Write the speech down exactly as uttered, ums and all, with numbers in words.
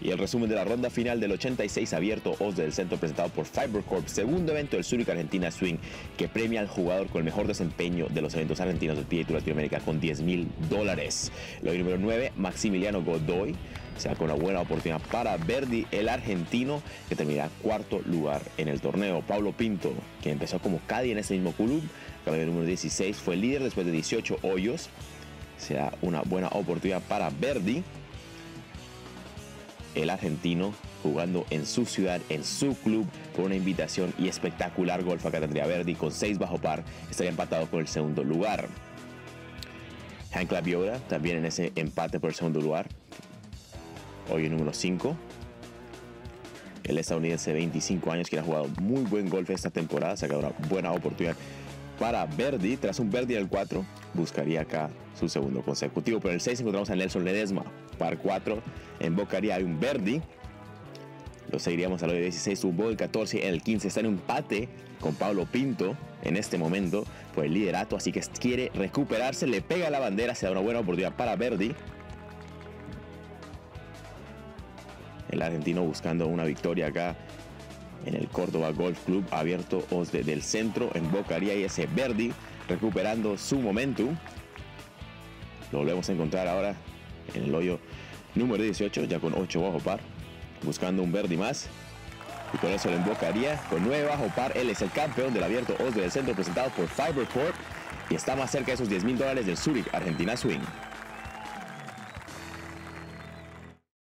Y el resumen de la ronda final del ochenta y seis Abierto Osde del Centro presentado por FiberCorp, segundo evento del Zurich Argentina Swing, que premia al jugador con el mejor desempeño de los eventos argentinos del P G A Tour Latinoamérica con diez mil dólares. Lo número nueve, Maximiliano Godoy, saca una buena oportunidad para Verdi, el argentino, que terminará cuarto lugar en el torneo. Pablo Pinto, que empezó como caddy en ese mismo club, el número dieciséis, fue líder después de dieciocho hoyos. Será una buena oportunidad para Verdi, el argentino, jugando en su ciudad, en su club, por una invitación y espectacular golf. Acá tendría Verdi con seis bajo par, estaría empatado con el segundo lugar. Hank Lebioda también en ese empate por el segundo lugar, hoy el número cinco. El estadounidense de veinticinco años, que ha jugado muy buen golf esta temporada, saca una buena oportunidad para Verdi. Tras un Verdi en el cuatro, buscaría acá su segundo consecutivo. Pero en el seis encontramos a Nelson Ledesma, par cuatro, en Bocaría hay un Verdi. Lo seguiríamos al hoyo dieciséis, tuvo el catorce, en el quince está en un empate con Pablo Pinto en este momento por el liderato, así que quiere recuperarse, le pega la bandera, se da una buena oportunidad para Verdi. El argentino buscando una victoria acá en el Córdoba Golf Club Abierto Osde del Centro en Bocaría, y ese Verdi recuperando su momentum. Lo volvemos a encontrar ahora en el hoyo número dieciocho, ya con ocho bajo par, buscando un Verdi más, y con eso lo embocaría con nueve bajo par. Él es el campeón del Abierto Osde del Centro presentado por FiberCorp y está más cerca de esos diez mil dólares del Zurich Argentina Swing.